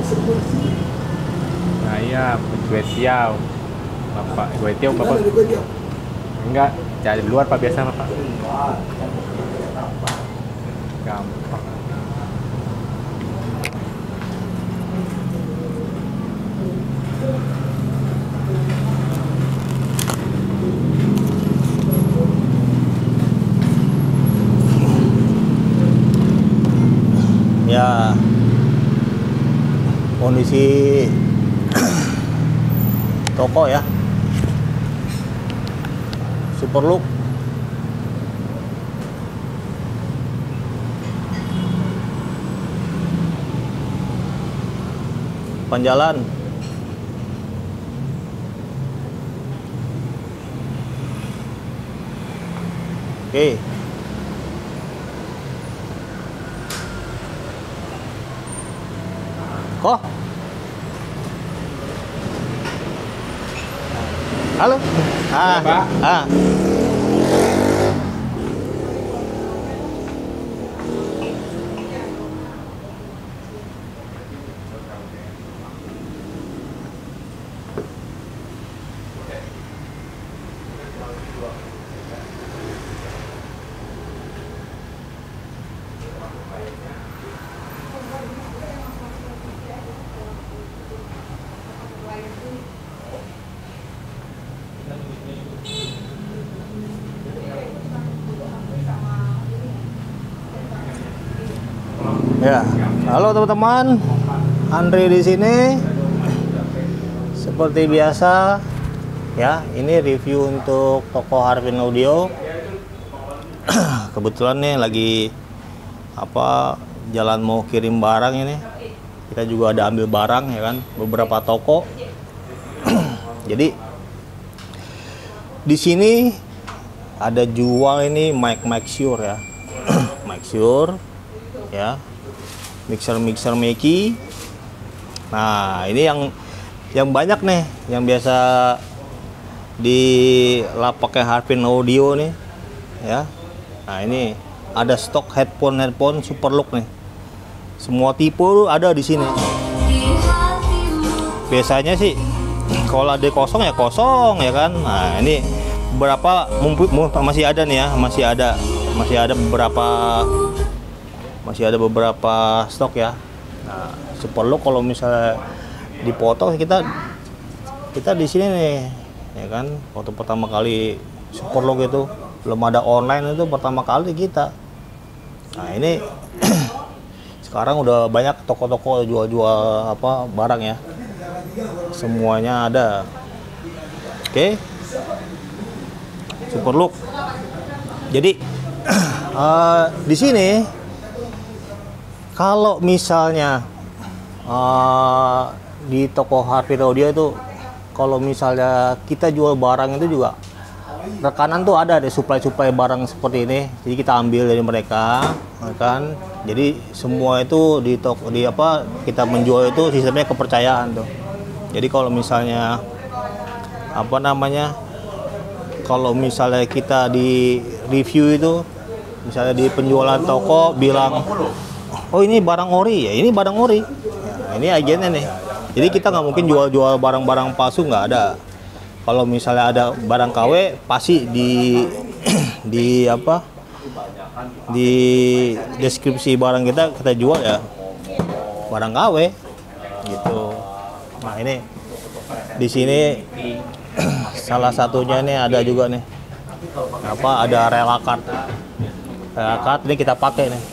Nah iya, kue tiaw. Bapak, kue tiaw Bapak? Enggak, cari di luar Pak biasa Pak. Gampang. Ya, kondisi toko ya, Superlook. Panjalan. Oke. Kok? Halo? Ah, Pak. ah. Ya, halo teman-teman, Andre di sini. Seperti biasa, ya, ini review untuk toko Harvin Audio. Kebetulan nih lagi jalan mau kirim barang ini. Kita juga ada ambil barang ya kan, beberapa toko. Jadi di sini ada jual ini mic Shure ya, mic Shure ya. Mixer Mackie. Nah, ini yang banyak nih, yang biasa di lapaknya Harvin Audio nih, ya. Nah, ini ada stok headphone Superlook nih. Semua tipe ada di sini. Biasanya sih kalau ada kosong ya kosong ya kan. Nah, ini beberapa masih ada nih ya, masih ada beberapa stok ya. Nah, Superlook kalau misalnya dipotong kita di sini nih, ya kan. Waktu pertama kali Superlook itu belum ada online, itu pertama kali kita. Nah, ini sekarang udah banyak toko-toko jual-jual barang ya. Semuanya ada. Oke. Superlook. Jadi di sini kalau misalnya di toko Harvin Audio itu, kalau misalnya kita jual barang itu juga rekanan tuh ada deh, supply barang seperti ini. Jadi kita ambil dari mereka, kan? Jadi semua itu di kita menjual itu sistemnya kepercayaan tuh. Jadi kalau misalnya kalau misalnya kita di review itu, misalnya di penjualan toko bilang, oh ini barang ori ya, ini barang ori. Ya, ini agennya nih. Jadi kita nggak mungkin jual-jual barang-barang palsu, nggak ada. Kalau misalnya ada barang KW, pasti di deskripsi barang kita jual ya barang KW gitu. Nah, ini di sini salah satunya nih ada juga nih ada relacard ini kita pakai nih.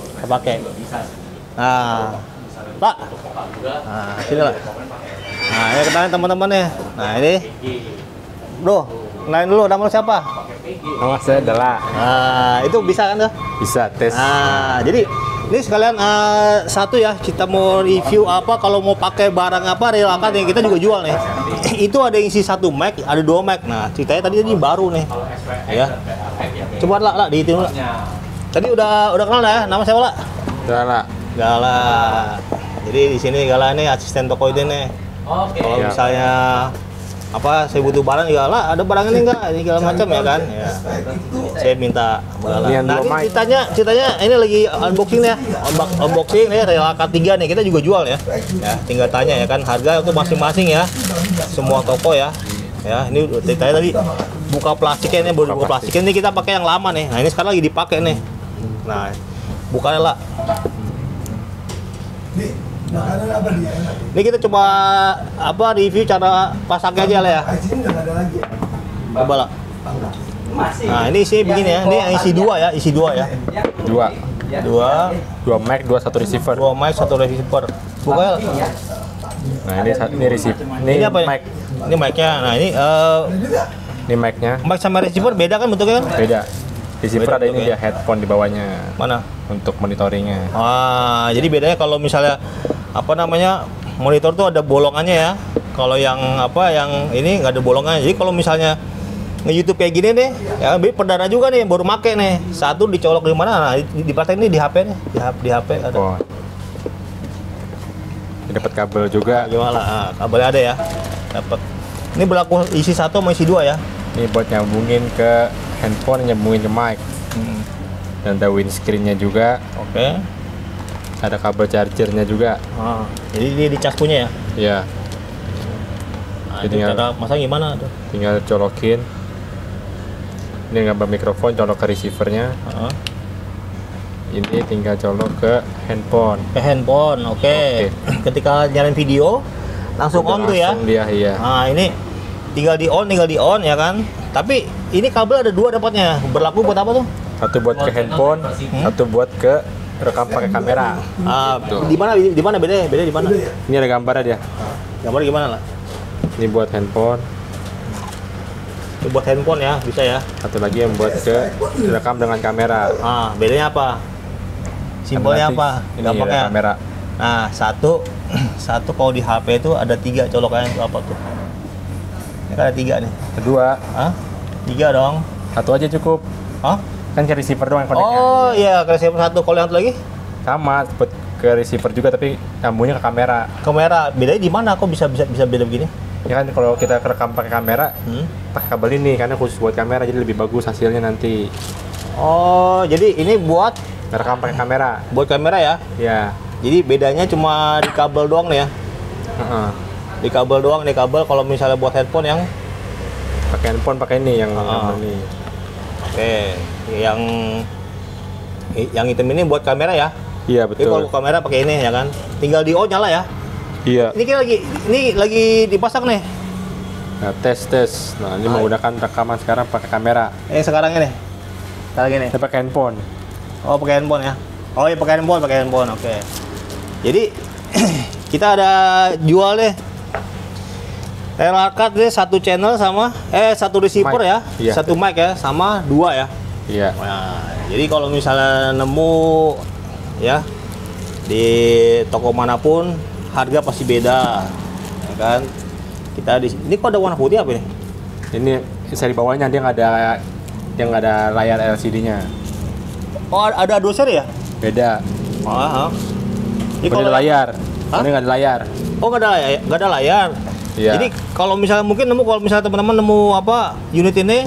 Nah, Pak. Nah, sini lah. Nah, ini kenalin teman-teman nih. Nah, ini. Bro, kenalin dulu, nama lu siapa? Nama saya Dela. Nah, itu bisa kan tuh? Bisa tes. Nah, jadi ini sekalian satu ya, kita mau review kalau mau pakai barang relacard yang kita juga jual nih. Itu ada yang isi satu mic, ada 2 mic. Nah, ceritanya tadi baru nih. Ya. Coba lah dihitung lah. Tadi udah kenal ya, nama siapa lah? Gala. Jadi di sini Gala ini asisten toko ini nih. Kalau misalnya apa saya butuh barang juga lah, ada barang ini enggak, ini segala macam ya kan. Ya. Saya minta Ini nah, dua ini mic. ceritanya ini lagi unboxing ya. Unboxing ya Rela K3 nih, kita juga jual ya. Ya, tinggal tanya ya kan harga untuk masing-masing ya. Semua toko ya. Ya, ini ceritanya tadi buka plastiknya nih, baru buka plastik. Ini kita pakai yang lama nih. Nah, ini sekarang lagi dipakai nih. Nah, bukannya lah. Makanan apa dia enak? Ini kita coba apa review cara pasangnya aja lah ya. Sini nggak ada lagi. Coba lah. Nah, ini sih begini ya. Ini yang isi 2 ya, isi 2 ya. Dua. 2 Mic, satu receiver. 2 mic, 1 receiver. Bukannya Nah, ini receiver. ini apa ya? Mic. Ini mic-nya. Nah, Ini mic-nya mic sama receiver beda kan bentuknya kan? beda. Receiver Beda ada ini bentuknya. dia headphone di bawahnya Mana? untuk monitoringnya. Ah, jadi bedanya kalau misalnya apa namanya monitor tuh ada bolongannya ya. Kalau yang apa yang ini nggak ada bolongannya. Jadi kalau misalnya nge-YouTube kayak gini deh, ya perdana juga nih baru make nih. Satu dicolok di mana? Nah, dipasang ini di HP nih, di HP ada. Oh. Dapat kabel juga. Gimana? Ah, kabelnya ada ya. Dapat. Ini berlaku isi 1 sama isi 2 ya. Ini buat nyambungin ke handphone, nyambungin ke mic. Dan ada windscreen-nya juga. Oke. Ada kabel chargernya juga. Ah, jadi dia dicas punya ya. Ya, Nah, Jadi itu nggak- cara masang gimana tuh? tinggal colokin. Ini gambar mikrofon, colok ke receivernya. Heeh. Ini tinggal colok ke handphone. Ke handphone, oke. Ketika nyalain video langsung Udah on tuh ya. langsung dia, iya. Nah, ini tinggal di on ya kan. Tapi ini kabel ada 2 dapatnya. Berlaku buat apa tuh? Satu buat ke handphone, satu buat ke rekam pakai kamera. Ah, di mana bedanya? Beda di mana? Ini ada gambarnya dia. Gambar gimana lah? Ini buat handphone, Itu buat handphone ya, bisa ya. satu lagi yang buat ke rekam dengan kamera. Ah, bedanya apa? Simpelnya Nanti apa? Ini Gampangnya. ada kamera. Nah, satu kalau di HP itu ada 3 colokannya itu apa tuh? Ini kan ada 3 nih. Kedua, Hah? 3 dong. satu aja cukup. Hah? Kan ke receiver doang yang koneknya. Oh iya, receiver 1. Kalau yang satu lagi? Sama, buat ke receiver juga tapi nyambungnya ke kamera. Kamera. Bedanya di mana? Kok bisa beda begini? Ya kan kalau kita rekam pakai kamera, pakai kabel ini karena khusus buat kamera jadi lebih bagus hasilnya nanti. Oh, jadi ini buat Rekam pakai kamera. kamera ya? Ya. Jadi bedanya cuma di kabel doang nih ya? Heeh. Di kabel doang, di kabel kalau misalnya buat headphone yang Pakai handphone pakai ini yang ini. oke, yang hitam ini buat kamera ya? Iya Jadi kalau betul. kamera pakai ini ya kan? Tinggal di on nyala ya? Iya. Ini lagi dipasang nih. Nah, tes. Nah, ini menggunakan rekaman sekarang pakai kamera. Yang sekarang ini. Sekarang ini. Saya pakai handphone. Oh, pakai handphone ya. Oh, iya pakai handphone. Oke. Jadi kita ada jual deh. Rela card deh, satu channel sama satu receiver Mic. ya. Iya. Satu mic ya, sama 2 ya. Iya. Nah, jadi kalau misalnya nemu ya di toko manapun harga pasti beda, ya kan? Kita di ini kok ada warna putih apa ini? Ini seri bawahnya dia nggak ada layar LCD-nya. Oh, ada doser ya? Beda. Ah. Ini Ini ada layar. Hah? Ini nggak ada layar. Oh, nggak ada layar. Iya. Jadi kalau misalnya kalau misalnya teman-teman nemu apa unit ini,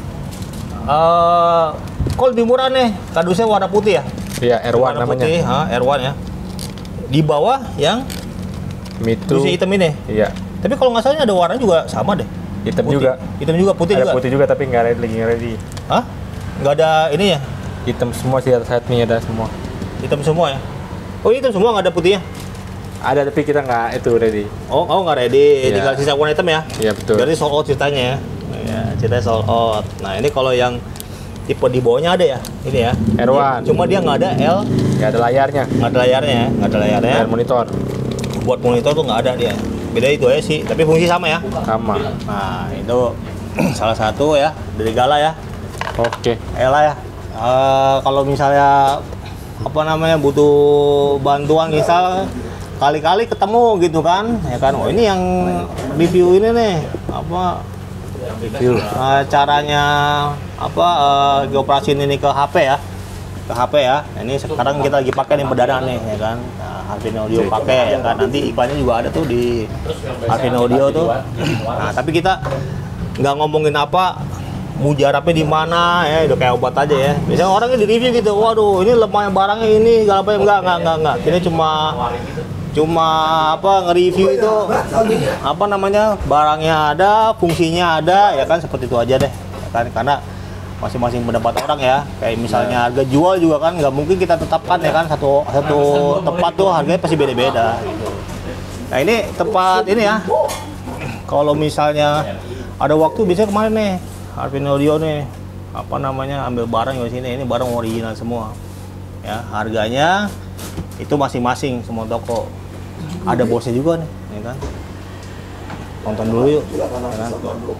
kok lebih murah nih? Kardusnya warna putih ya? Iya, R1 Warna namanya. putih, R1 ya. Di bawah yang Mitu. kardusnya hitam ini. Iya. Tapi kalau nggak salah ada warna juga sama deh. Hitam Putih. juga. Hitam juga, putih Ada juga. putih juga tapi nggak lagi ready. Hah? Nggak ada ini ya? Hitam semua sih set-setnya ada semua. Hitam semua ya? Oh, hitam semua nggak ada putihnya? Ada tapi kita nggak itu ready. Oh, nggak ready. Iya. Tinggal sisa warna hitam ya? Iya betul. Berarti sold out ceritanya ya? Ya, ceritanya sold out. Nah, ini kalau yang tipe di bawahnya ada ya? Ini ya? R1. Cuma dia nggak ada Nggak ada layarnya. nggak ada layarnya ya? Nggak ada layarnya. Layar monitor Buat monitor tuh nggak ada dia. Beda itu aja sih, tapi fungsi sama ya? sama. Nah, itu salah satu ya, dari Gala ya. Oke. Ella ya, kalau misalnya apa namanya butuh bantuan misal kali-kali ketemu gitu kan, ya kan? Oh ini yang review ini nih apa caranya apa dioperasiin ini ke HP ya, ke HP ya. Nah, ini sekarang kita lagi pakai nih perdana nih, ya kan? Nah, Harvin Audio pakai ya kan. Nanti iklannya juga ada tuh di Harvin Audio tuh. Nah, tapi kita nggak ngomongin apa mujarabnya di mana ya, udah kayak obat aja ya. Biasanya orangnya di review gitu, waduh ini lemahnya barangnya ini, apa enggak. Ini cuma apa nge-review itu apa namanya, barangnya ada, fungsinya ada ya kan, seperti itu aja deh ya kan. Karena masing-masing pendapat orang ya, kayak misalnya harga jual juga kan nggak mungkin kita tetapkan ya kan, satu tempat tuh harganya pasti beda-beda gitu. Nah ini tempat ini ya, kalau misalnya ada waktu biasanya kemarin nih Harvin Audio nih apa namanya ambil barang di sini, ini barang original semua ya, harganya itu masing-masing semua toko. Ada bosnya juga nih ya kan, nonton dulu yuk ya kan?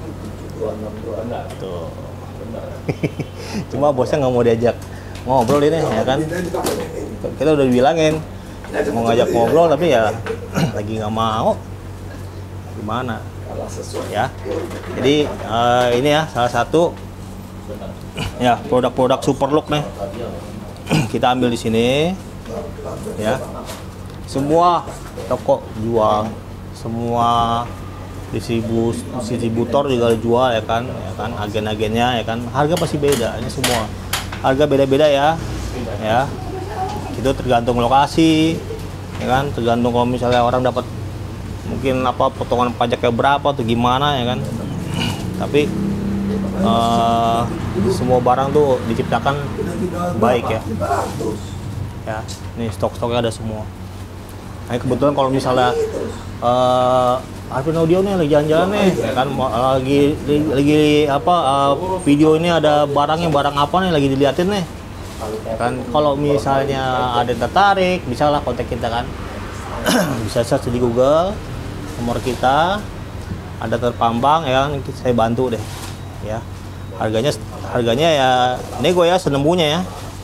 Tuh. Cuma bosnya nggak mau diajak ngobrol ini ya kan, kita udah dibilangin mau ngajak ngobrol tapi ya lagi nggak mau, gimana ya. Jadi ini ya salah satu ya produk-produk Superlook nih kita ambil di sini ya. Semua toko jual, semua distributor juga jual ya kan, agen-agennya ya kan, harga pasti beda, ini semua harga beda-beda ya, itu tergantung lokasi ya kan, tergantung kalau misalnya orang dapat mungkin apa potongan pajaknya berapa atau gimana ya kan. Tapi semua barang tuh diciptakan baik ya, nih stok-stoknya ada semua. Nah, kebetulan kalau misalnya Harvin Audio nih lagi jalan-jalan nih ya kan, lagi apa video ini ada barang apa nih lagi diliatin nih ya kan. Kalau misalnya ada yang tertarik bisa lah kontak kita kan. Bisa search di Google, nomor kita ada terpampang ya kan, saya bantu deh ya. Harganya ya nego ya, senembunya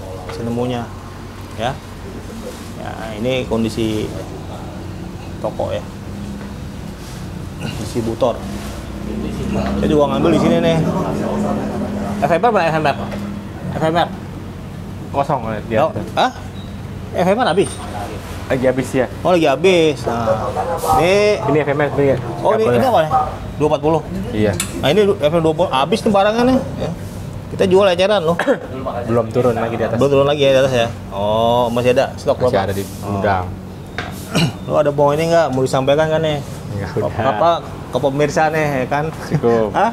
ya. Ya ini kondisi toko ya, distributor. Saya juga ngambil di sini nih. FMR mana FMR? FMR Kosong dia. Oh, hah? FMR habis? Lagi habis ya. Oh lagi habis. Nah, Ini FMR sebenarnya. oh ini apa nih? 240. Iya. Nah ini FMR 240 habis nih barangnya nih. Ya. Kita jual eceran loh. Belum turun lagi di atas. Belum turun lagi ya di atas ya. Oh masih ada stok Masih berapa? ada di gudang. Lo ada mau ini nggak mau disampaikan kan nih? Enggak udah. Apa ke pemirsa nih ya kan? Cukup. Hah?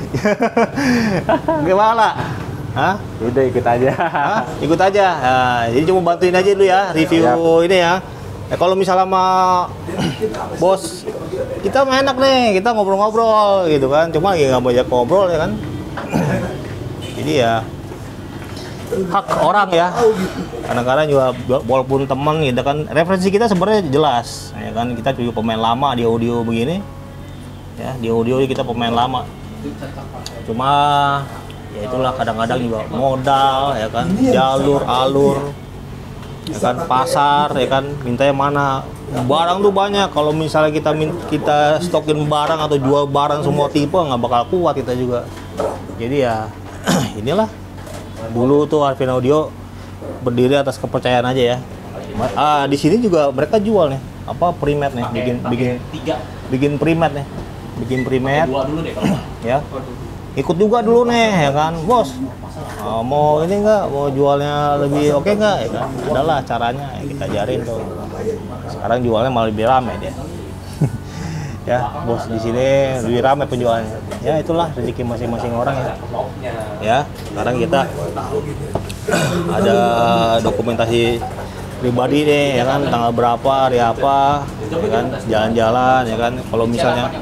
Gimana? Hah? Udah ikut aja. Hah? Ikut aja. Nah, jadi cuma bantuin aja dulu ya review ini ya. Kalau misalnya sama bos kita mah enak nih, kita ngobrol-ngobrol gitu kan. Cuma lagi nggak banyak ngobrol ya kan. Jadi ya hak orang ya. Kadang-kadang juga walaupun teman gitu kan, referensi kita sebenarnya jelas ya kan. Kita juga pemain lama di audio begini. Ya, di audio kita pemain lama. Cuma ya itulah kadang-kadang juga modal ya kan, jalur alur ya kan, pasar ya kan, mintanya mana. Barang tuh banyak, kalau misalnya kita stokin barang atau jual barang semua tipe nggak bakal kuat kita juga. Jadi ya inilah dulu tuh Harvin Audio berdiri atas kepercayaan aja ya. Di sini juga mereka jual nih apa premat nih, bikin premat nih, bikin premat ya. Ikut juga dulu nih ya kan bos, mau ini enggak, mau jualnya lebih oke enggak ya kan, adalah caranya ya, kita ajarin tuh. Sekarang jualnya malah lebih ramai dia. Ya bos, di sini lebih ramai penjualannya ya. Itulah rezeki masing-masing orang ya. Ya sekarang kita ada dokumentasi pribadi nih ya kan, tanggal berapa, hari apa ya kan, jalan-jalan ya kan. Kalau misalnya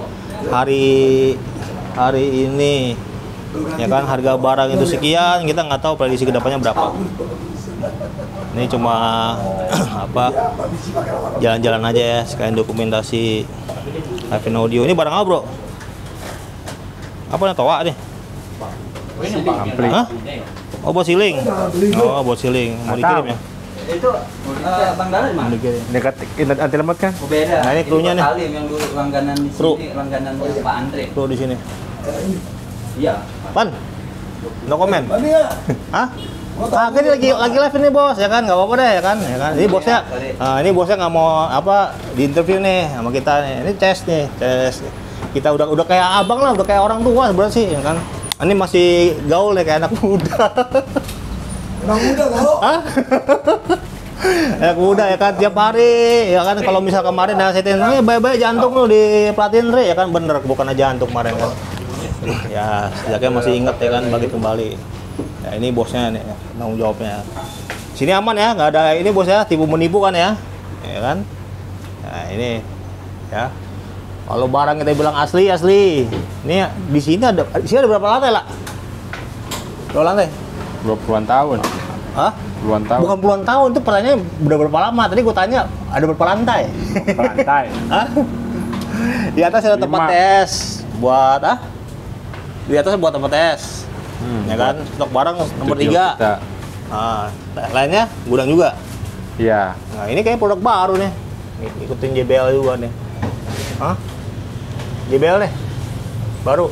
hari ini ya kan harga barang itu sekian, kita nggak tahu prediksi kedepannya berapa. Ini cuma apa, jalan-jalan aja ya, sekalian dokumentasi Harvin Audio. Ini barang apa bro? Apa nih, toa nih? Ampli. Hah? Oh buat siling. Oh buat siling, mau dikirim ya? Itu Bang Dara di mana? Dekat anti lemot kan? Oh, beda. Nah, ini krunya nih. Salim yang dulu langganan di Kru. sini, langganannya Pak Andre. Tuh di sini. Iya. Pan? No comment. Mana ya? Hah? Ah, ini lagi live ini bos, ya kan, nggak apa-apa deh, ya kan, ya kan. Ini bosnya nggak mau apa di interview nih sama kita nih. Ini tes. Kita udah kayak abang lah, udah kayak orang tua sebenarnya sih, ya kan. Ini masih gaul ya kayak anak muda. Anak muda tau? Hah? Anak muda ya kan tiap hari, ya kan. Kalau misal kemarin nasihatin, baik-baik jantung lu diperhatiin Re, ya kan, bener, bukan aja jantung kemarin kan. Ya, setidaknya masih inget ya kan, bagi kembali. Ya, ini bosnya nih, tanggung jawabnya. Sini aman ya, nggak ada ini bos ya, tipu menipu kan ya, ya kan? Nah ini, ya. Kalau barang kita bilang asli. Ini di sini ada berapa lantai lah? Berapa lantai? 20-an tahun. Hah? Puluhan tahun. Bukan puluhan tahun, itu pertanyaannya udah berapa lama? Tadi gue tanya, ada berapa lantai? Lantai. Hah? Di atas ada tempat 5. tes buat Di atas buat tempat tes. Ya kan, stok barang nomor 3. Kita. Nah, lainnya gudang juga. Iya. Nah, ini kayak produk baru nih. Ikutin JBL juga nih. Hah? JBL nih. Baru.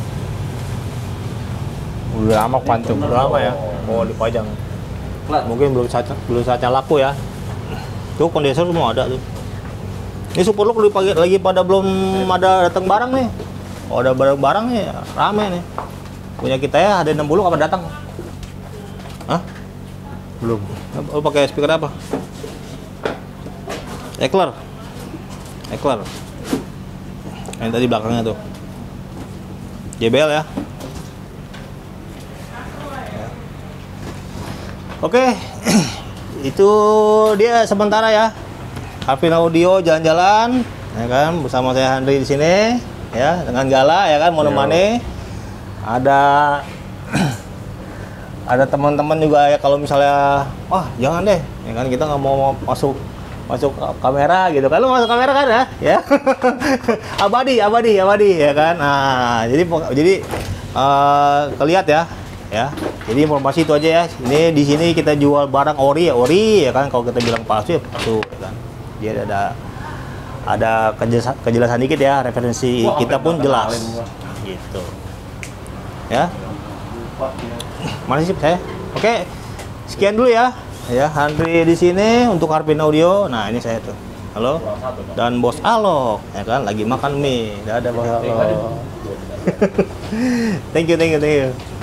Udah lama Quantum. Udah lama ya. Oh, dipajang. Mungkin belum saatnya laku ya. Tuh kondensor semua ada tuh. Ini Superlook lagi pada belum ada datang barang nih. Oh, ada barang nih, rame nih. Punya kita ya, ada 60 kapan datang? Hah? Belum. Lu pakai speaker apa? Ekler. Yang tadi belakangnya tuh. JBL ya. Oke. Itu dia sementara ya. Harvin Audio jalan-jalan, ya kan, bersama saya Handri di sini, ya, dengan Gala, ya kan, menemani. Ada teman-teman juga ya, kalau misalnya, wah jangan deh, ya kan, kita nggak mau masuk kamera gitu kan, lu masuk kamera kan ya, abadi ya kan. Nah, jadi kelihat ya. Jadi informasi itu aja ya. Ini di sini kita jual barang ori ya kan. Kalau kita bilang palsu ya palsu, ya kan. Dia ada kejelasan dikit ya, referensi kita pun jelas. Gitu. Ya. Mana sih saya? Oke. Sekian dulu ya. Ya, Handri di sini untuk Harvin Audio. Nah, ini saya tuh. Halo. Dan Bos Alok, ya kan, lagi makan mie. Dadah Bos Alok. Thank you.